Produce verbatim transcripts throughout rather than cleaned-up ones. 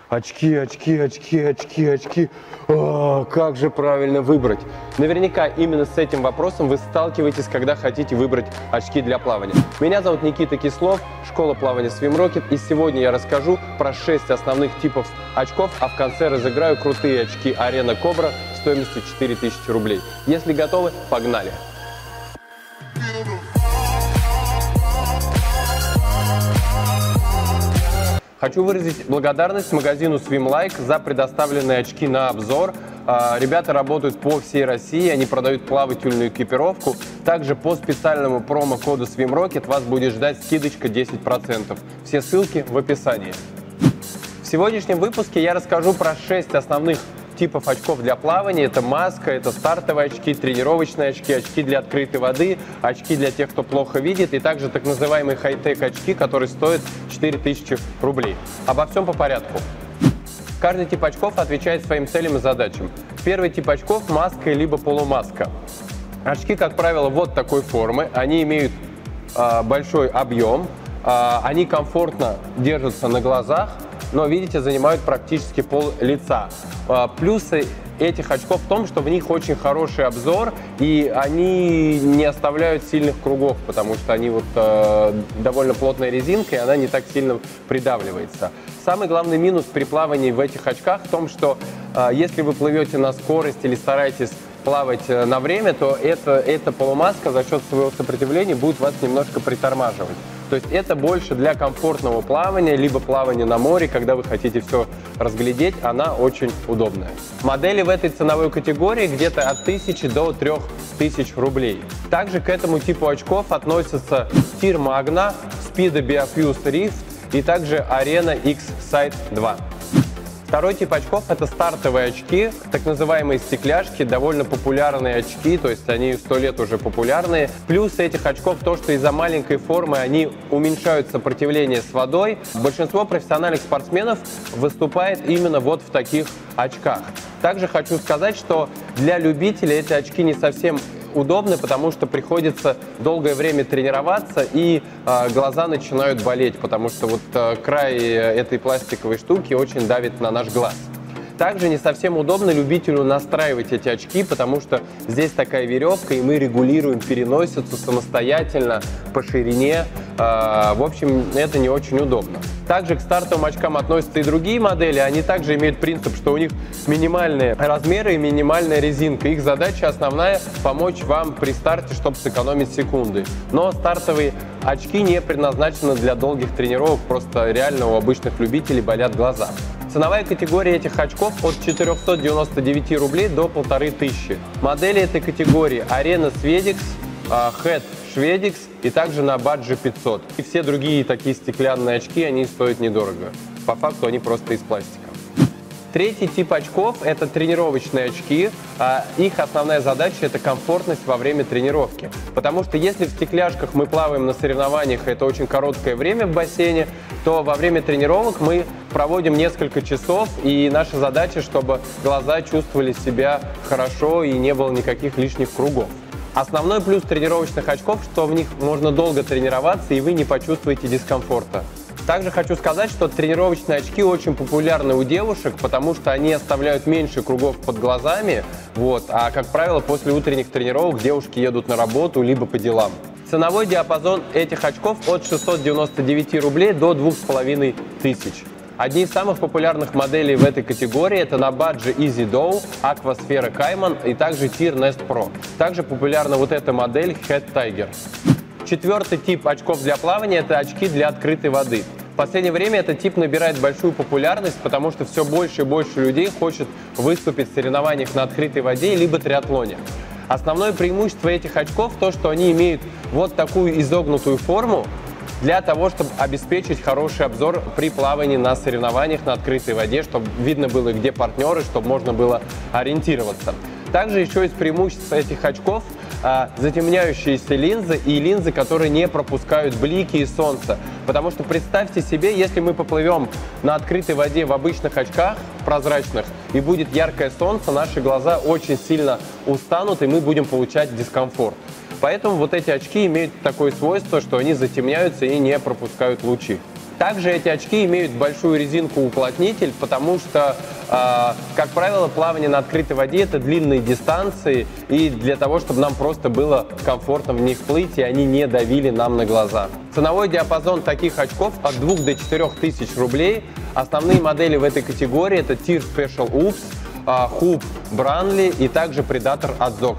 Очки, очки, очки, очки, очки. А, как же правильно выбрать? Наверняка именно с этим вопросом вы сталкиваетесь, когда хотите выбрать очки для плавания. Меня зовут Никита Кислов, школа плавания SwimRocket, и сегодня я расскажу про шесть основных типов очков, а в конце разыграю крутые очки Arena Cobra стоимостью четыре тысячи рублей. Если готовы, погнали! Хочу выразить благодарность магазину SwimLike за предоставленные очки на обзор. Ребята работают по всей России, они продают плавательную экипировку. Также по специальному промокоду SwimRocket вас будет ждать скидочка десять процентов. Все ссылки в описании. В сегодняшнем выпуске я расскажу про шесть основных типов очков для плавания. Это маска, это стартовые очки, тренировочные очки, очки для открытой воды, очки для тех, кто плохо видит, и также так называемые хай-тек очки, которые стоят четыре тысячи рублей. Обо всем по порядку. Каждый тип очков отвечает своим целям и задачам. Первый тип очков – маска либо полумаска. Очки, как правило, вот такой формы. Они имеют э, большой объем, э, они комфортно держатся на глазах, но, видите, занимают практически пол лица. Плюсы этих очков в том, что в них очень хороший обзор, и они не оставляют сильных кругов, потому что они вот э, довольно плотная резинка, и она не так сильно придавливается. Самый главный минус при плавании в этих очках в том, что э, если вы плывете на скорость или стараетесь плавать на время, то это, эта полумаска за счет своего сопротивления будет вас немножко притормаживать. То есть это больше для комфортного плавания, либо плавания на море, когда вы хотите все разглядеть, она очень удобная. Модели в этой ценовой категории где-то от тысячи до трёх тысяч рублей. Также к этому типу очков относятся Tyr Magna, Speedo BioFuse Rift и также Arena X-Sight два. Второй тип очков – это стартовые очки, так называемые стекляшки, довольно популярные очки, то есть они сто лет уже популярные. Плюс этих очков то, что из-за маленькой формы они уменьшают сопротивление с водой. Большинство профессиональных спортсменов выступает именно вот в таких очках. Также хочу сказать, что для любителей эти очки не совсем удобны, потому что приходится долгое время тренироваться, и э, глаза начинают болеть, потому что вот э, край этой пластиковой штуки очень давит на наш глаз. Также не совсем удобно любителю настраивать эти очки, потому что здесь такая веревка, и мы регулируем переносицу самостоятельно по ширине. Э, в общем, это не очень удобно. Также к стартовым очкам относятся и другие модели. Они также имеют принцип, что у них минимальные размеры и минимальная резинка. Их задача основная – помочь вам при старте, чтобы сэкономить секунды. Но стартовые очки не предназначены для долгих тренировок, просто реально у обычных любителей болят глаза. Ценовая категория этих очков от четырёхсот девяноста девяти рублей до полторы тысячи. Модели этой категории Arena Swedix, Head Swedix и также на Badge пятьсот. И все другие такие стеклянные очки, они стоят недорого. По факту они просто из пластика. Третий тип очков – это тренировочные очки. Их основная задача – это комфортность во время тренировки. Потому что если в стекляшках мы плаваем на соревнованиях, это очень короткое время в бассейне, то во время тренировок мы проводим несколько часов, и наша задача, чтобы глаза чувствовали себя хорошо и не было никаких лишних кругов. Основной плюс тренировочных очков, что в них можно долго тренироваться, и вы не почувствуете дискомфорта. Также хочу сказать, что тренировочные очки очень популярны у девушек, потому что они оставляют меньше кругов под глазами, вот, а, как правило, после утренних тренировок девушки едут на работу либо по делам. Ценовой диапазон этих очков от шестисот девяноста девяти рублей до двух с половиной тысяч. Одни из самых популярных моделей в этой категории – это на Badge EasyDow, Aquasphere Cayman и также Tyr Nest Pro. Также популярна вот эта модель Head Tiger. Четвертый тип очков для плавания – это очки для открытой воды. В последнее время этот тип набирает большую популярность, потому что все больше и больше людей хочет выступить в соревнованиях на открытой воде либо триатлоне. Основное преимущество этих очков – то, что они имеют вот такую изогнутую форму для того, чтобы обеспечить хороший обзор при плавании на соревнованиях на открытой воде, чтобы видно было, где партнеры, чтобы можно было ориентироваться. Также еще из преимуществ этих очков а, затемняющиеся линзы и линзы, которые не пропускают блики и солнце. Потому что представьте себе, если мы поплывем на открытой воде в обычных очках прозрачных и будет яркое солнце, наши глаза очень сильно устанут, и мы будем получать дискомфорт. Поэтому вот эти очки имеют такое свойство, что они затемняются и не пропускают лучи. Также эти очки имеют большую резинку-уплотнитель, потому что, э, как правило, плавание на открытой воде – это длинные дистанции, и для того, чтобы нам просто было комфортно в них плыть, и они не давили нам на глаза. Ценовой диапазон таких очков от двух до четырёх тысяч рублей. Основные модели в этой категории – это Tyr Special Oops, Hoop Branly и также Predator от Zox.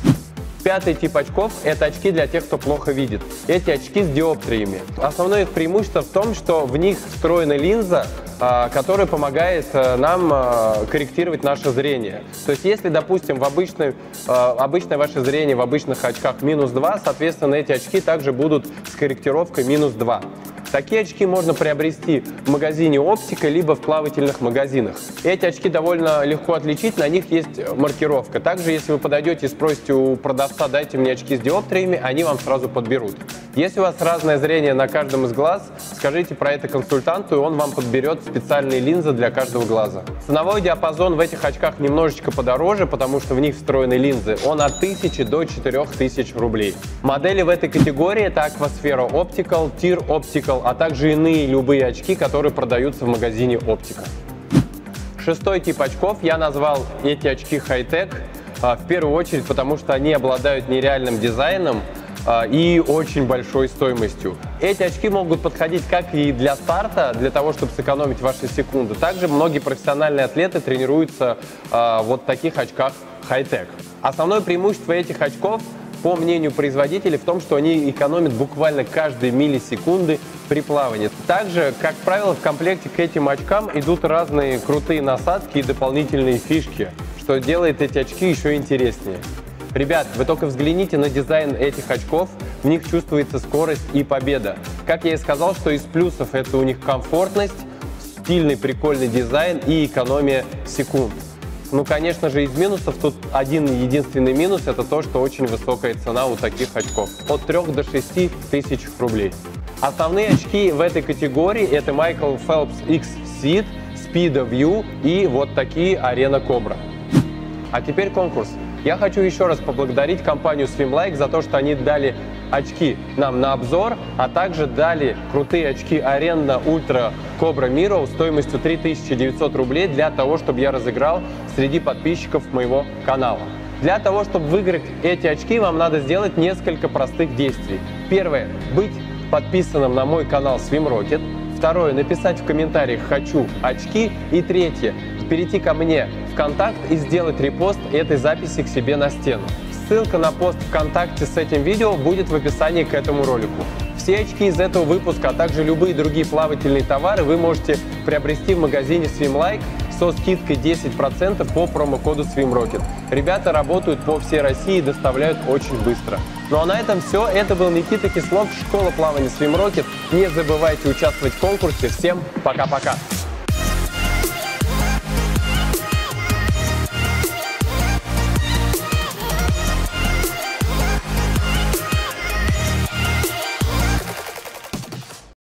Пятый тип очков – это очки для тех, кто плохо видит. Эти очки с диоптриями. Основное их преимущество в том, что в них встроена линза, которая помогает нам корректировать наше зрение. То есть, если, допустим, в обычной, обычное ваше зрение в обычных очках минус два, соответственно, эти очки также будут с корректировкой минус два. Такие очки можно приобрести в магазине «Оптика» либо в плавательных магазинах. Эти очки довольно легко отличить, на них есть маркировка. Также, если вы подойдете и спросите у продавца: «Дайте мне очки с диоптриями», они вам сразу подберут. Если у вас разное зрение на каждом из глаз, скажите про это консультанту, и он вам подберет специальные линзы для каждого глаза. Ценовой диапазон в этих очках немножечко подороже, потому что в них встроены линзы. Он от тысячи до четырёх тысяч рублей. Модели в этой категории – это Aquasphere Optical, Tyr Optical, а также иные любые очки, которые продаются в магазине «Оптика». Шестой тип очков, я назвал эти очки хай-тек, в первую очередь потому, что они обладают нереальным дизайном и очень большой стоимостью. Эти очки могут подходить как и для старта, для того, чтобы сэкономить ваши секунды. Также многие профессиональные атлеты тренируются в вот таких очках хай-тек. Основное преимущество этих очков, по мнению производителей, в том, что они экономят буквально каждые миллисекунды при плавании. Также, как правило, в комплекте к этим очкам идут разные крутые насадки и дополнительные фишки, что делает эти очки еще интереснее. Ребят, вы только взгляните на дизайн этих очков, в них чувствуется скорость и победа. Как я и сказал, что из плюсов это у них комфортность, стильный прикольный дизайн и экономия секунд. Ну, конечно же, из минусов тут один единственный минус – это то, что очень высокая цена у таких очков – от трёх до шести тысяч рублей. Основные очки в этой категории – это Michael Phelps X-Seed, Speedo View и вот такие Arena Cobra. А теперь конкурс. Я хочу еще раз поблагодарить компанию Swimlike за то, что они дали очки нам на обзор, а также дали крутые очки Arena Ultra Cobra Miro стоимостью три тысячи девятьсот рублей для того, чтобы я разыграл среди подписчиков моего канала. Для того, чтобы выиграть эти очки, вам надо сделать несколько простых действий. Первое – быть подписанным на мой канал SwimRocket. Второе – написать в комментариях «хочу очки». И третье – перейти ко мне ВКонтакт и сделать репост этой записи к себе на стену. Ссылка на пост ВКонтакте с этим видео будет в описании к этому ролику. Все очки из этого выпуска, а также любые другие плавательные товары вы можете приобрести в магазине Swimlike со скидкой десять процентов по промокоду SwimRocket. Ребята работают по всей России и доставляют очень быстро. Ну а на этом все. Это был Никита Кислов, школа плавания SwimRocket. Не забывайте участвовать в конкурсе. Всем пока-пока!